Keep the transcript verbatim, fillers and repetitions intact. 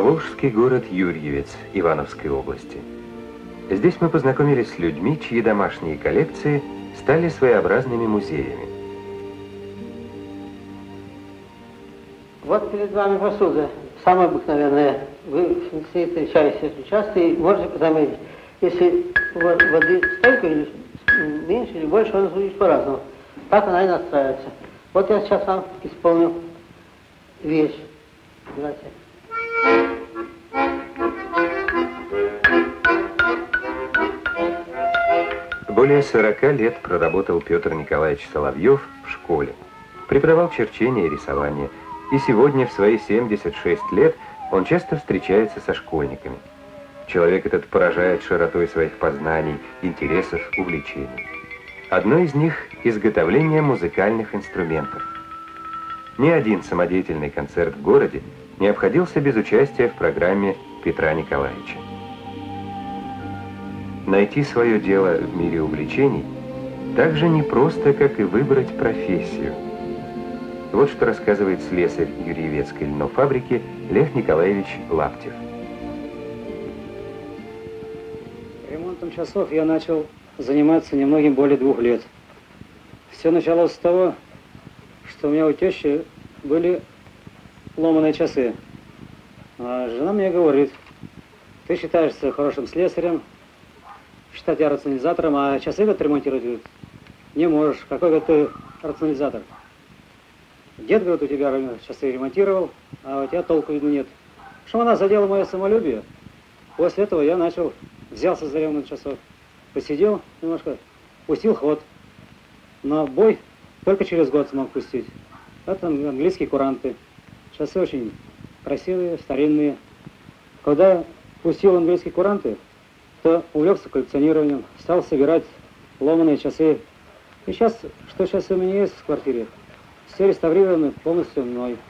Волжский город Юрьевец Ивановской области. Здесь мы познакомились с людьми, чьи домашние коллекции стали своеобразными музеями. Вот перед вами посуда, самая обыкновенная. Вы с ней встречаетесь очень часто и можете заметить, если воды столько или меньше или больше, она будет по-разному. Так она и настраивается. Вот я сейчас вам исполню вещь. Здравствуйте. Более сорока лет проработал Петр Николаевич Соловьев в школе. Преподавал черчение и рисование. И сегодня, в свои семьдесят шесть лет, он часто встречается со школьниками. Человек этот поражает широтой своих познаний, интересов, увлечений. Одно из них – изготовление музыкальных инструментов. Ни один самодеятельный концерт в городе не обходился без участия в программе Петра Николаевича. Найти свое дело в мире увлечений так же непросто, как и выбрать профессию. Вот что рассказывает слесарь Юрьевецкой льнофабрики Лев Николаевич Лаптев. Ремонтом часов я начал заниматься немногим более двух лет. Все началось с того, что у меня у тещи были ломаные часы. А жена мне говорит: ты считаешься хорошим слесарем, считать тебя рационализатором, а часы вот ремонтировать не можешь. Какой ты рационализатор? Дед, говорит, у тебя часы ремонтировал, а у тебя толку видно нет. Что она задела мое самолюбие. После этого я начал, взялся за ремонт часов, посидел немножко, пустил ход. Но бой только через год смог пустить. Это английские куранты. Часы очень красивые, старинные. Когда пустил английские куранты, то увлекся коллекционированием, стал собирать ломаные часы. И сейчас, что сейчас у меня есть в квартире, все реставрировано полностью мной.